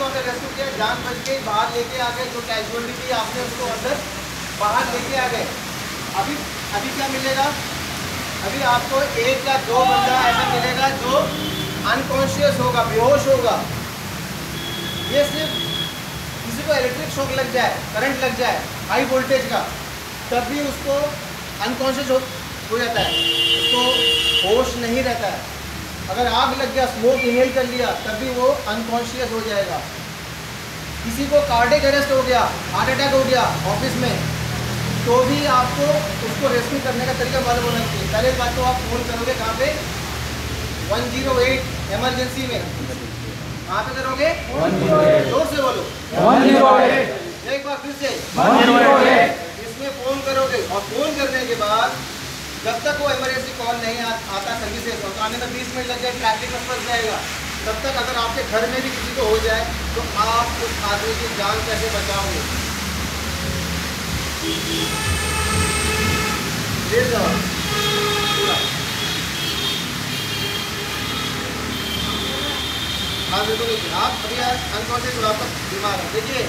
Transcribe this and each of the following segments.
आपने रेस्क्यू किया, जान बच गई, बाहर लेके आ गए, जो कैजुअलिटी थी आपने उसको अंदर बाहर लेके आ गए। अभी अभी क्या मिलेगा? अभी आपको एक या दो बंदा ऐसा मिलेगा जो अनकॉन्शियस होगा, बेहोश होगा। ये सिर्फ किसी को इलेक्ट्रिक शॉक लग जाए, करंट लग जाए हाई वोल्टेज का, तब भी उसको अनकॉन्शियस हो जाता है, उसको होश नहीं रहता है। अगर आग लग गया, स्मोक इनहेल कर लिया, तब भी वो अनकॉन्शियस हो जाएगा। किसी को कार्डियक अरेस्ट हो गया, हार्ट अटैक हो गया ऑफिस में, तो भी आपको उसको रेस्क्यू करने का तरीका मालूम होना चाहिए। पहले बात तो आप फ़ोन करोगे कहाँ पे? 108 इमरजेंसी में। कहाँ पे करोगे? 108। जोर से बोलो 108। एक बार फिर से 108। इसमें फ़ोन करोगे और फ़ोन करने के बाद जब तक वो इमरजेंसी कॉल नहीं आता सर्विसेज, और आने में 20 मिनट लग जाए, ट्रैफिक में फंस जाएगा, तब तक अगर आपके घर में भी किसी को हो जाए तो आप उस आदमी की जान कैसे बचाओगे? हाँ बिल्कुल, आप अभी अनकॉन्शियस हो, आपका दिमाग है। देखिए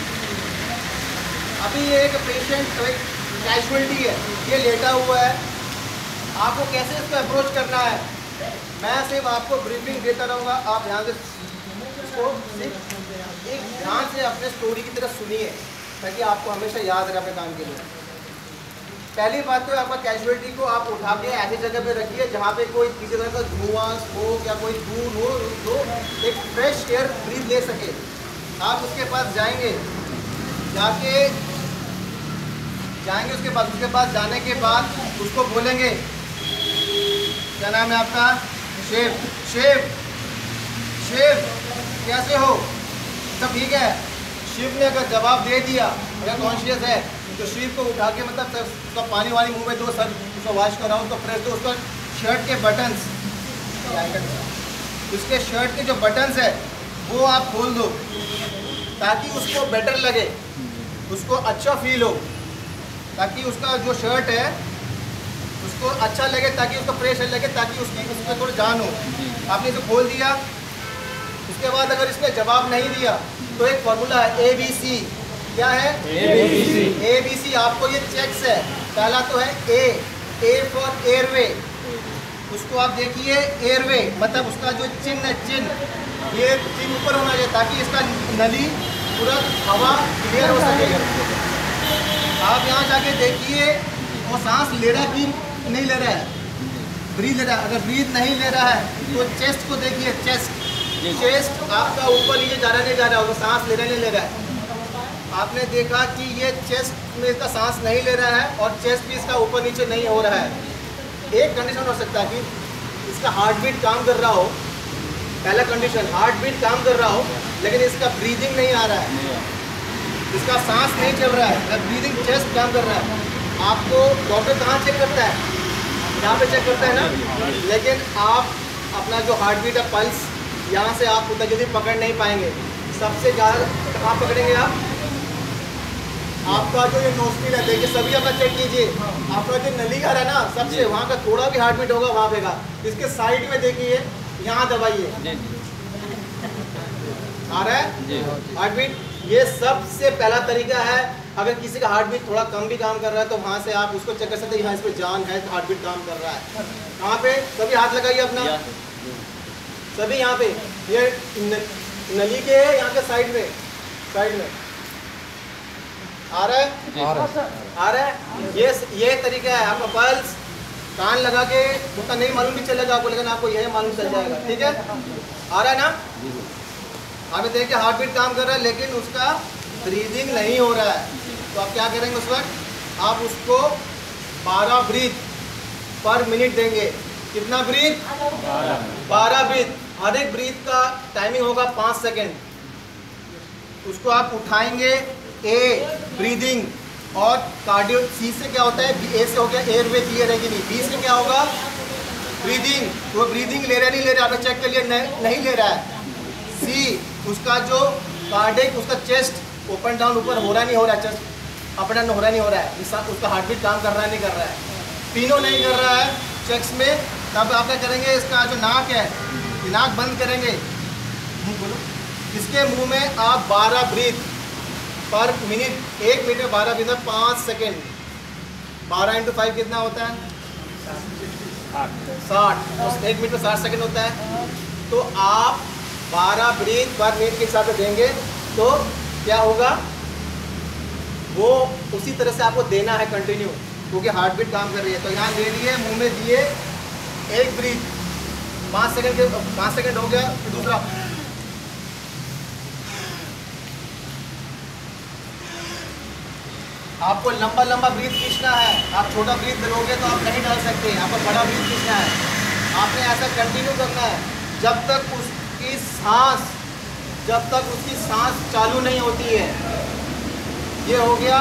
अभी ये एक पेशेंट कैजुअलिटी है, ये लेटा हुआ है, आपको कैसे इसको अप्रोच करना है? मैं सिर्फ आपको ब्रीफिंग देता रहूँगा, आप ध्यान से इसको एक ध्यान से अपने स्टोरी की तरफ सुनिए, ताकि आपको हमेशा याद रहे अपने काम के लिए। पहली बात तो आपका कैजुअलिटी को आप उठा के ऐसी जगह पे रखिए जहाँ पे कोई किसी तरह का धुआं, स्मोक या कोई धूल हो, तो एक फ्रेश एयर ब्रीथ ले सके। आप उसके पास जाएंगे, उसके पास जाने के बाद उसको बोलेंगे, क्या नाम है आपका? शिव। शिव, शिव कैसे हो? सब ठीक है? शिव ने अगर जवाब दे दिया, अगर कॉन्शियस है, तो शिव को उठा के मतलब उसका पानी वाली मुंह में दो, सर उसको वॉश कराओ, उसको फ्रेश दो, उसका शर्ट के बटन्स, उसके शर्ट के जो बटन्स है वो आप खोल दो, ताकि उसको बेटर लगे, उसको अच्छा फील हो, ताकि उसका जो शर्ट है उसको अच्छा लगे, ताकि उसको फ्रेश लगे, ताकि उसमें थोड़ी जान हो। आपने इसे खोल दिया, उसके बाद अगर इसमें जवाब नहीं दिया तो एक फॉर्मूला है ABC। क्या है? ABC। आपको ये चेक्स है। पहला तो है A फॉर एयरवे, उसको आप देखिए, एयरवे मतलब उसका जो चिन्ह है, चिन्ह, ये चिन्ह ऊपर होना चाहिए, ताकि इसका नली पूरा हवा क्लियर हो सके। आप यहाँ जाके देखिए वो सांस ले रहा है कि नहीं ले रहा है, ब्रीथ ले रहा है। अगर ब्रीथ नहीं ले रहा है तो चेस्ट को देखिए, चेस्ट आपका ऊपर नीचे जा रहा नहीं जा रहा होगा, सांस ले रहा नहीं ले रहा है। आपने देखा कि ये चेस्ट में इसका सांस नहीं ले रहा है और चेस्ट भी इसका ऊपर नीचे नहीं हो रहा है। एक कंडीशन हो सकता है कि इसका हार्ट बीट काम कर रहा हो, पहला कंडीशन हार्ट बीट काम कर रहा हो, लेकिन इसका ब्रीदिंग नहीं आ रहा है, इसका सांस नहीं चल रहा है, ब्रीदिंग चेस्ट काम कर रहा है। आपको डॉक्टर कहाँ चेक करता है? यहाँ पे चेक करता है ना, लेकिन आप अपना जो हार्ट बीट है, पल्स, यहाँ से आप उतना जल्दी पकड़ नहीं पाएंगे। सबसे ज़्यादा कहाँ पकड़ेंगे आप? आपका जो ये नोस्ट्रिल है, देखिए सभी अपना चेक कीजिए, आपका जो नली घर है ना, सबसे वहाँ का थोड़ा भी हार्ट बीट होगा वहाँ पे का, इसके साइड में देखिए, यहाँ दबाइए, आ रहा है हार्ट बीट। ये सबसे पहला तरीका है। अगर किसी का हार्ट बीट थोड़ा कम भी काम कर रहा है तो वहाँ से आप उसको चेक कर सकते हैं, यहाँ इस पर जान है, हार्ट बीट काम कर रहा है। कहाँ पे? सभी हाथ लगाइए अपना, सभी यहाँ पे, ये नली के यहाँ के साइड में आ रहा है। ये तरीका है। आपका पल्स कान लगा के उतना नहीं मालूम भी चलेगा आपको, लेकिन आपको यही मालूम चल जाएगा। ठीक है, आ रहा है ना? आप देखिए हार्ट बीट काम कर रहा है, लेकिन उसका ब्रीदिंग नहीं हो रहा है, तो आप क्या करेंगे उस वक्त? आप उसको 12 ब्रीथ पर मिनट देंगे। कितना ब्रीथ? 12 ब्रीथ। हर एक ब्रीथ का टाइमिंग होगा 5 सेकेंड। उसको आप उठाएंगे, ए ब्रीदिंग, और कार्डियो, सी से क्या होता है? ए से हो गया एयरवे क्लियर है कि नहीं, बी से क्या होगा? ब्रीदिंग। वो ब्रीदिंग ले रहा नहीं ले रहा, आपने चेक कर लिया नहीं ले रहा है। सी, उसका जो कार्डियक, उसका चेस्ट ओपन डाउन ऊपर हो रहा नहीं हो रहा है, चेस्ट अप डाउन हो रहा नहीं हो रहा है, उसका हार्ट बीट काम कर रहा है नहीं कर रहा है, तीनों नहीं कर रहा है चेक्स में। तब आप क्या करेंगे? इसका जो नाक है, नाक बंद करेंगे, मुँह बोलो, इसके मुंह में आप 12 ब्रीथ पर मिनट, 1 मिनट में 12 ब्रीथ में 5 सेकेंड, 12 × 5 कितना होता है? 60। तो 1 मिनट में 60 सेकेंड होता है। तो आप 12 ब्रीथ पर मिनट के हिसाब से देंगे तो क्या होगा, वो उसी तरह से आपको देना है कंटिन्यू, क्योंकि हार्ट बीट काम कर रही है। तो यहाँ ले लिए, मुंह में दिए, 1 ब्रीथ 5 सेकेंड हो गया, फिर दूसरा आपको लंबा लंबा ब्रीथ खींचना है। आप छोटा ब्रीथ लोगे तो आप नहीं डाल सकते, आपको बड़ा ब्रीथ खींचना है। आपने ऐसा कंटिन्यू करना है जब तक उसकी सांस चालू नहीं होती है। ये हो गया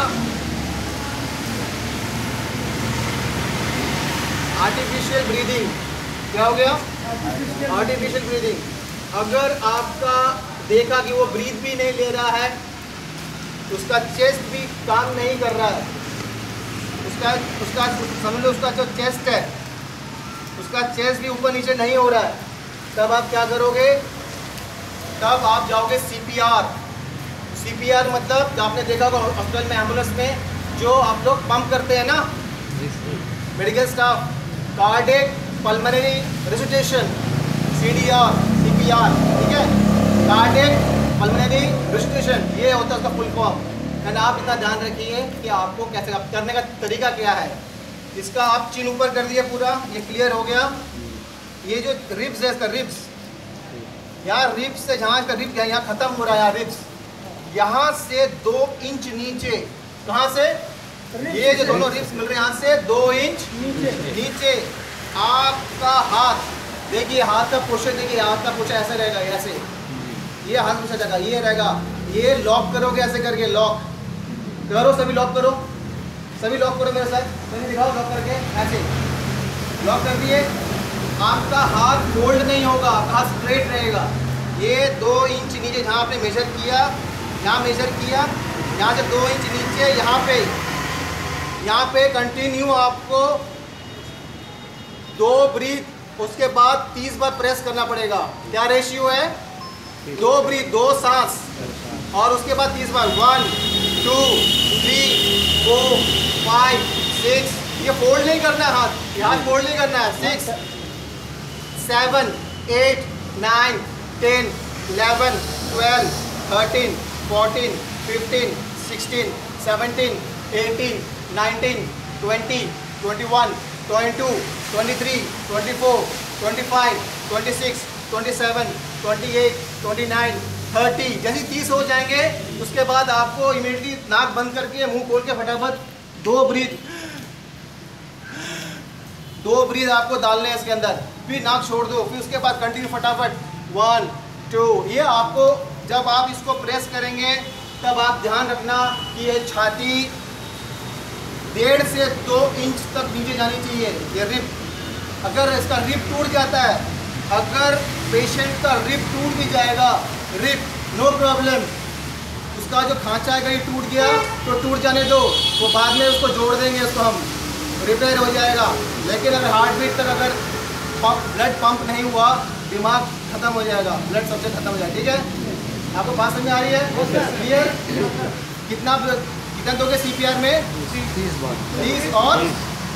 आर्टिफिशियल ब्रीदिंग। क्या हो गया? Artificial breathing. अगर आपका देखा कि वो ब्रीथ भी नहीं ले रहा है, उसका चेस्ट भी काम नहीं कर रहा है, उसका समझ लो उसका जो चेस्ट है, उसका चेस्ट भी ऊपर नीचे नहीं हो रहा है, तब आप क्या करोगे? तब आप जाओगे सीपीआर। सीपीआर मतलब आपने देखा होगा हॉस्पिटल में, एम्बुलेंस में जो आप लोग पंप करते हैं ना, medical staff, cardiac pulmonary resuscitation, CDR, CPR, ठीक है, कार्डियक पल्मोनरी रिससिटेशन, ये होता है उसका फुल फॉर्म। एंड आप इतना ध्यान रखिए कि आपको कैसे करने का तरीका क्या है। इसका आप चिन ऊपर कर दिए पूरा, ये क्लियर हो गया। ये जो रिब्स है, इसका रिब्स, यहाँ रिब्स से जहाँ इसका रिब्स यहाँ खत्म हो रहा है, यहाँ रिब्स, यहाँ से 2 इंच नीचे, कहाँ से? ये जो दोनों रिब्स मिल रहे हैं यहाँ से 2 इंच नीचे आपका हाथ, देखिए हाथ का पोस्चर, देखिए हाथ का पोस्चर ऐसे रहेगा, ऐसे, ये हाथ पोस्चर जगह ये रहेगा। ये लॉक करोगे ऐसे करके, लॉक करो, सभी लॉक करो, सभी लॉक करो मेरे साथ, मैंने दिखाओ लॉक करके, ऐसे लॉक कर दिए। आपका हाथ फोल्ड नहीं होगा, आपका हाथ स्ट्रेट रहेगा। ये 2 इंच नीचे जहाँ आपने मेजर किया, यहाँ मेजर किया, यहाँ से 2 इंच नीचे, यहाँ पे कंटिन्यू आपको 2 ब्रीथ, उसके बाद 30 बार प्रेस करना पड़ेगा। क्या रेशियो है? 2 ब्रीथ, 2 सांस, और उसके बाद 30 बार, 1 2 3 4 5 6, ये फोल्ड नहीं करना है हाथ, ये हाथ फोल्ड नहीं करना है। 6 7 8 9 10 11 12 13 14 15 16 17 18 19 20 21 22 23 24 25 26 27 28 29 30। जैसे 30 हो जाएंगे उसके बाद आपको इमीडिएटली नाक बंद करके मुंह खोल के फटाफट 2 ब्रीथ आपको डालने हैं इसके अंदर, फिर नाक छोड़ दो, फिर उसके बाद कंटिन्यू फटाफट 1 2। ये आपको जब आप इसको प्रेस करेंगे तब आप ध्यान रखना कि ये छाती 1.5 से 2 इंच तक नीचे जानी चाहिए। ये रिब, अगर इसका रिब टूट जाता है, अगर पेशेंट का रिब टूट भी जाएगा, रिब नो प्रॉब्लम, उसका जो खांचा है ये टूट गया तो टूट जाने दो, वो बाद में उसको जोड़ देंगे, उसको हम रिपेयर हो जाएगा। लेकिन अगर हार्ट बीट तक अगर ब्लड पंप नहीं हुआ, दिमाग खत्म हो जाएगा, ब्लड सबसे खत्म हो जाएगा। ठीक है, आपको बात समझ में आ रही है? क्लियर? कितना दोगे सीपीआर में? 30 और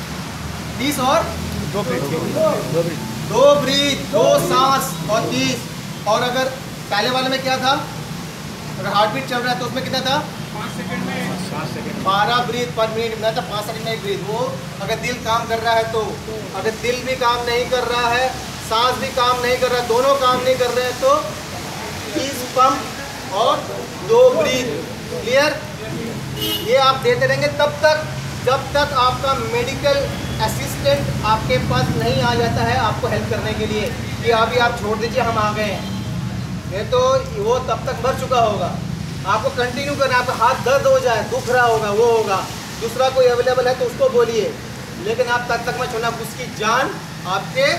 2 ब्रीथ, 2 सांस और 30। और अगर पहले वाले में क्या था, अगर हार्ट बीट चल रहा है तो उसमें कितना था? 5 सेकंड में 12 ब्रीथ पर मिनट में था, 5 सेकंड में 1 ब्रीथ। वो अगर दिल काम कर रहा है तो, अगर दिल भी काम नहीं कर रहा है, सांस भी काम नहीं कर रहा है, दोनों काम नहीं कर रहे हैं तो 30 पंप और 2 ब्रीथ। क्लियर? ये आप देते रहेंगे तब तक जब तक आपका मेडिकल असिस्टेंट आपके पास नहीं आ जाता है आपको हेल्प करने के लिए कि अभी आप छोड़ दीजिए, हम आ गए हैं, नहीं तो वो तब तक मर चुका होगा। आपको कंटिन्यू करना, आपका हाथ दर्द हो जाए, दुख रहा होगा, वो होगा, दूसरा कोई अवेलेबल है तो उसको बोलिए, लेकिन आप तब तक मत छोड़ना, उसकी जान आपके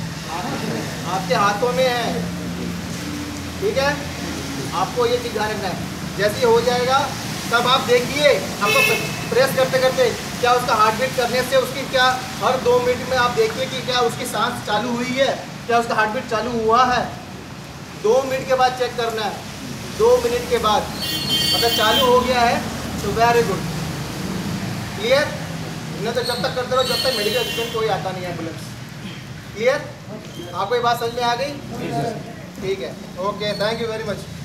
हाथों में है। ठीक है, आपको ये चीज़ ध्यान रखना है। जैसे ही हो जाएगा तब आप देखिए, आपको प्रेस करते करते क्या उसका हार्ट बीट करने से उसकी क्या हर 2 मिनट में आप देखिए कि क्या उसकी सांस चालू हुई है, क्या उसका हार्ट बीट चालू हुआ है। 2 मिनट के बाद चेक करना है। 2 मिनट के बाद अगर चालू हो गया है तो वेरी गुड। क्लियर? नहीं तो जब तक करते रहो जब तक मेडिकल असिस्टेंट कोई आता नहीं है एम्बुलेंस। क्लियर? आपको ये बात समझ में आ गई? ठीक है, okay, thank you very much.